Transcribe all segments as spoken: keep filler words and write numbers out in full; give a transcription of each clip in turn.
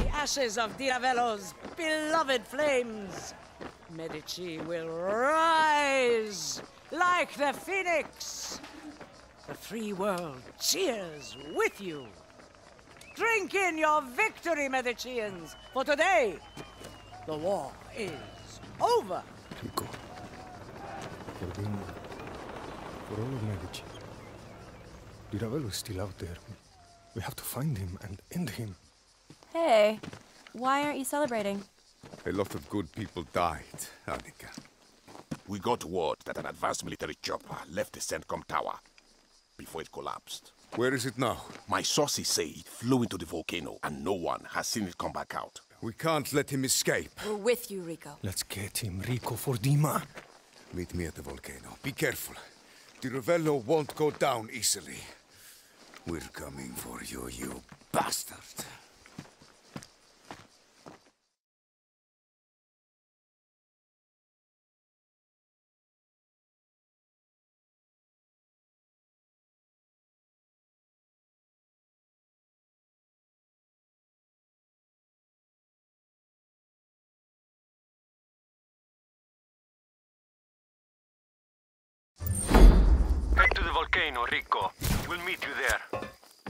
ashes of Di Ravello's beloved flames, Medici will rise like the phoenix. The free world cheers with you. Drink in your victory, Medicians, for today, the war is over. Rico, for them, for all of Medici, Di Ravello is still out there. We have to find him and end him. Hey, why aren't you celebrating? A lot of good people died, Annika. We got word that an advanced military chopper left the CENTCOM tower before it collapsed. Where is it now? My sources say it flew into the volcano, and no one has seen it come back out. We can't let him escape. We're with you, Rico. Let's get him, Rico, for Dima. Meet me at the volcano. Be careful. Di Ravello won't go down easily. We're coming for you, you bastard. Head to the volcano, Rico. We'll meet you there.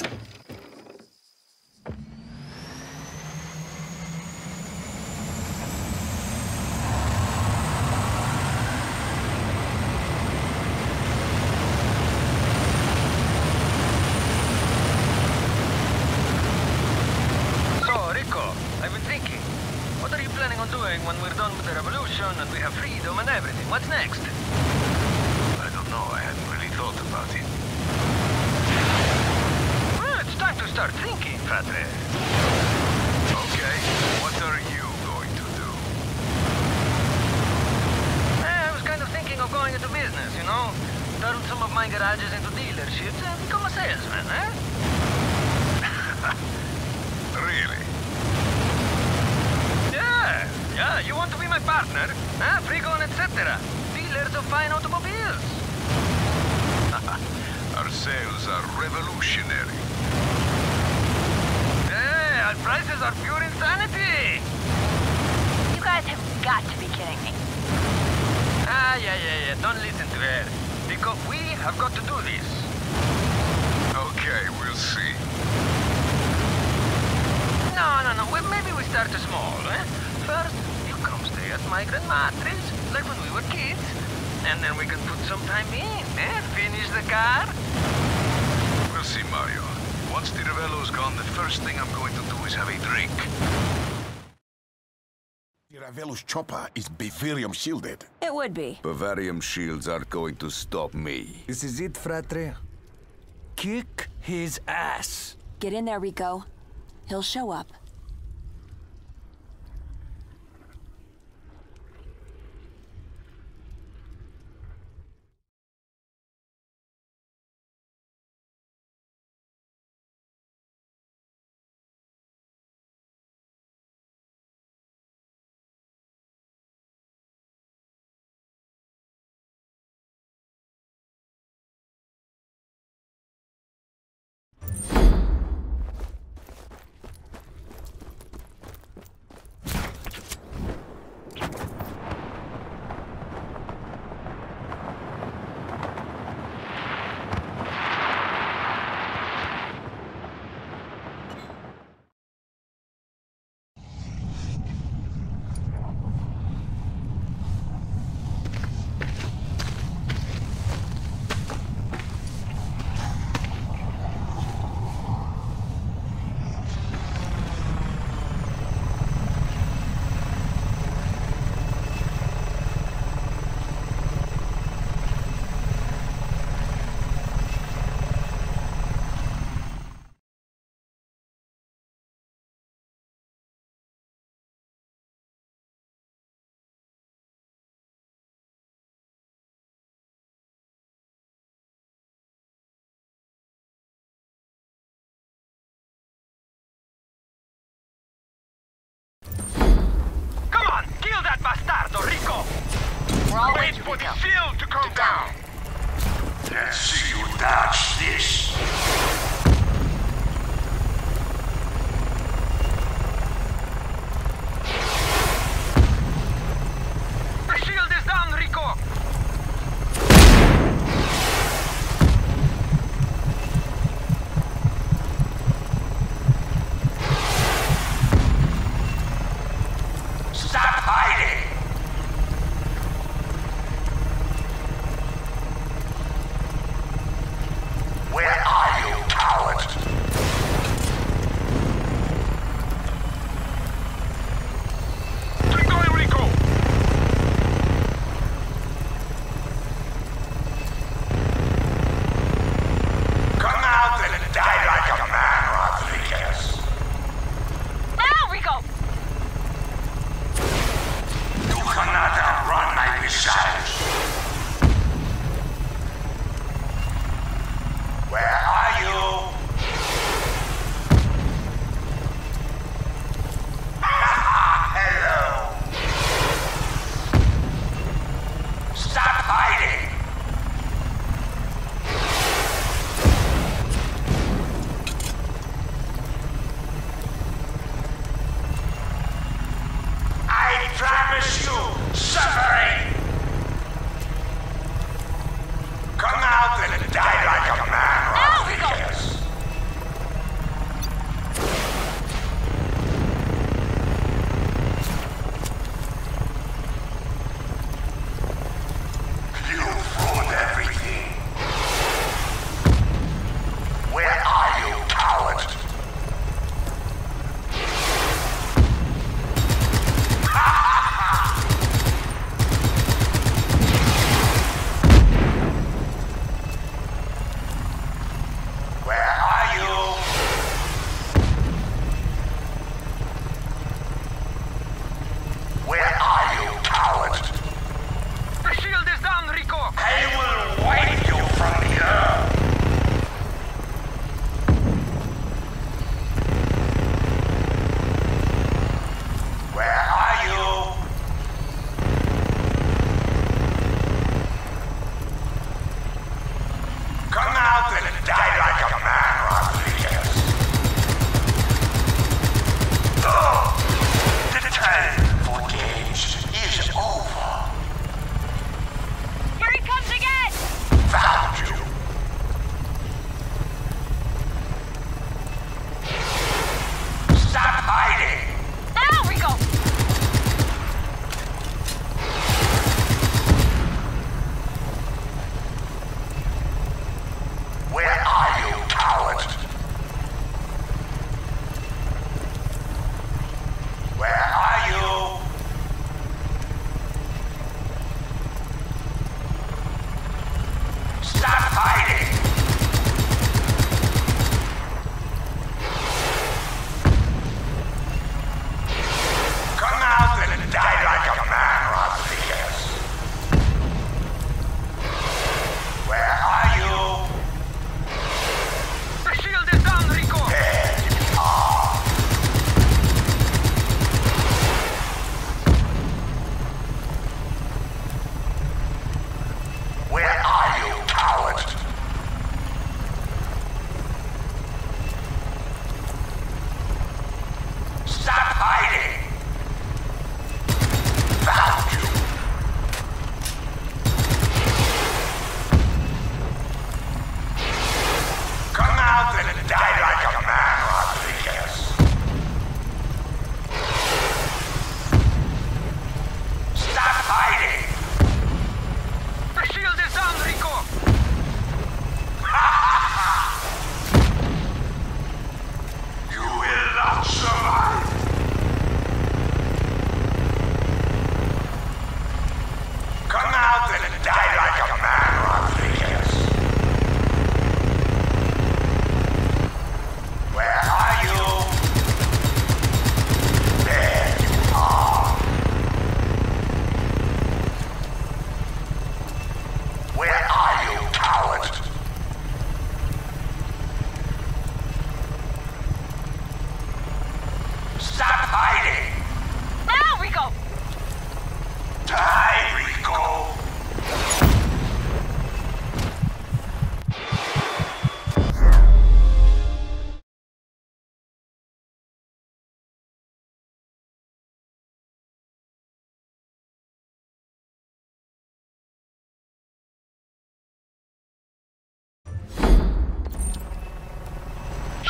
So, Rico, I've been thinking. What are you planning on doing when we're done with the revolution and we have freedom and everything? What's next? I don't know, I hadn't really thought about it. Well, it's time to start thinking, Fratre. Okay, what are you going to do? Eh, I was kind of thinking of going into business, you know? Turn some of my garages into dealerships and become a salesman, eh? Really? Yeah, yeah, you want to be my partner? Huh? Frigon, et cetera. Dealers of fine automobiles. Our sales are revolutionary. Hey, our prices are pure insanity. You guys have got to be kidding me. Ah, yeah, yeah, yeah, don't listen to her. Because we have got to do this. Okay, we'll see. No, no, no, well, maybe we start small, eh? First, you come stay at my grandma's, like when we were kids. And then we can put some time in, eh? Finish the car. We'll see, Mario. Once Di Ravello's gone, the first thing I'm going to do is have a drink. Di Ravello's chopper is Bavarium shielded. It would be. Bavarium shields aren't going to stop me. This is it, Fratre. Kick his ass. Get in there, Rico. He'll show up. Wait for the shield to come down! Let's see you dodge this!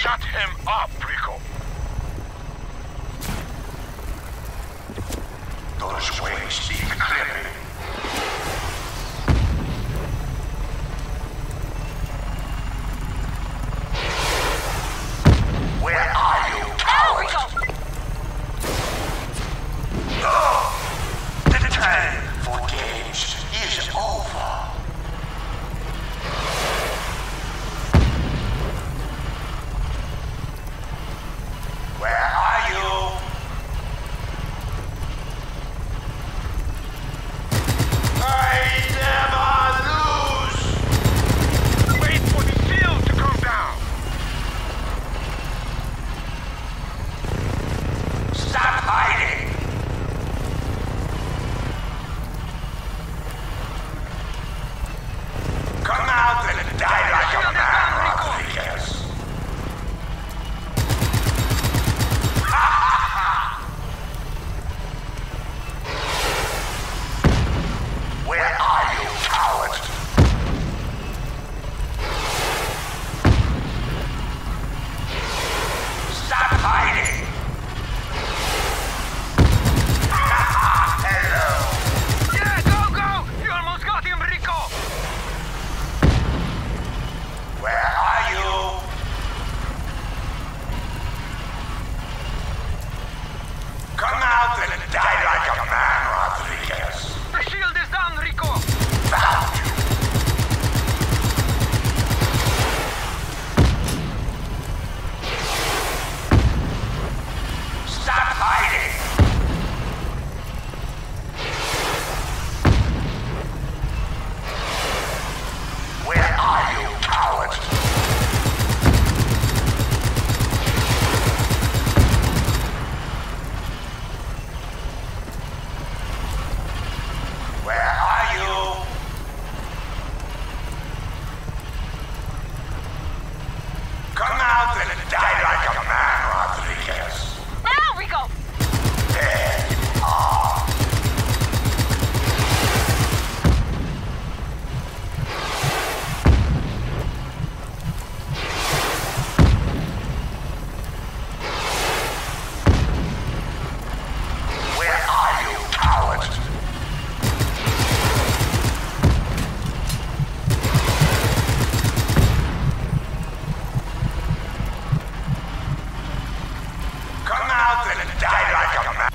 Shut him up, Rico. Those wings speak clearly. Where are you, coward? No! The time for games is over. Where are you? I never lose! Wait for the shield to come down. Stop hiding! Come out and die like a man, Rodriguez! Where are you, coward? Stop hiding! Hello! Yeah, go, go! You almost got him, Rico! Where are you? Come out and die like a man, Rodriguez! The shield is down, Rico! Found you! Stop hiding! Where are you, coward? Where are you? Come out and die like a man, Rodriguez. Now, Rico! There you are. Where are you, coward? Come out and die like a man.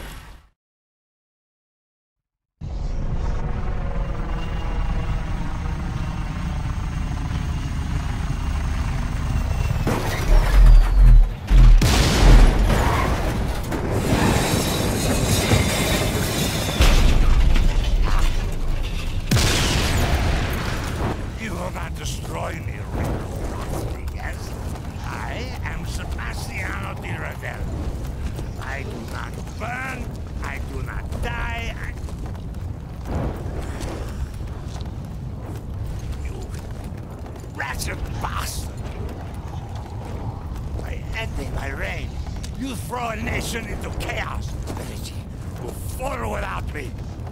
You will not destroy me, Rico Rodriguez. I am Sebastiano Di Ravello. I do not burn, I do not die, I... You wretched bastard! By ending my reign, you throw a nation into chaos. Medici will fall without me.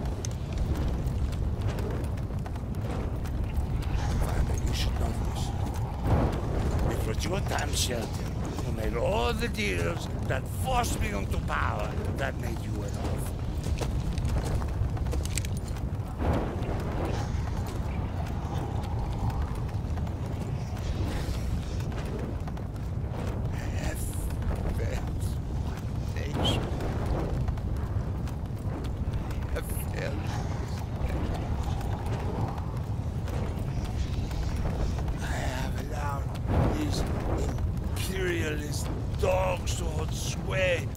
Father, you should know this. It was your time, Shelton, who made all the deals that forced me into power that made you an orphan. I have failed my nation. I have failed. I have allowed these imperialist dogs to hold sway.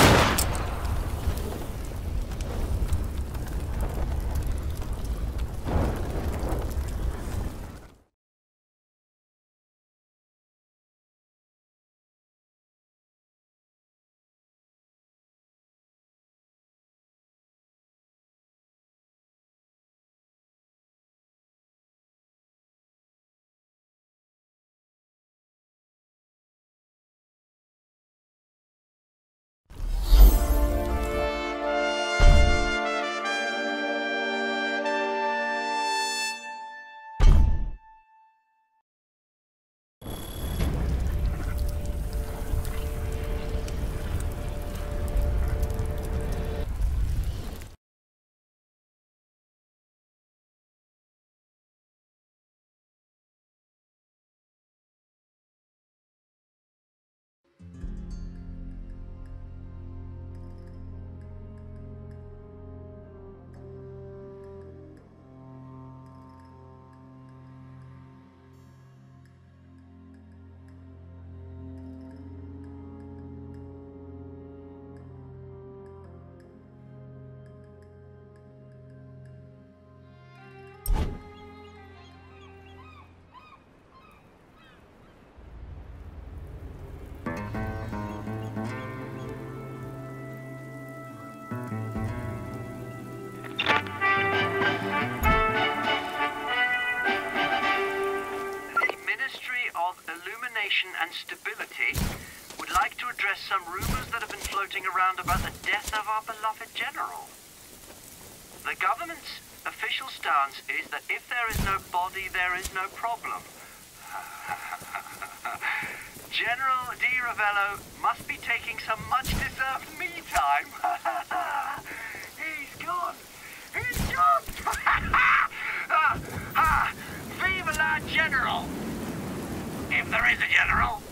illumination and stability, would like to address some rumors that have been floating around about the death of our beloved general. The government's official stance is that if there is no body, there is no problem. General Di Ravello must be taking some much-deserved me time. He's gone! He's gone! ah, ah, Vive la General! If there is a general!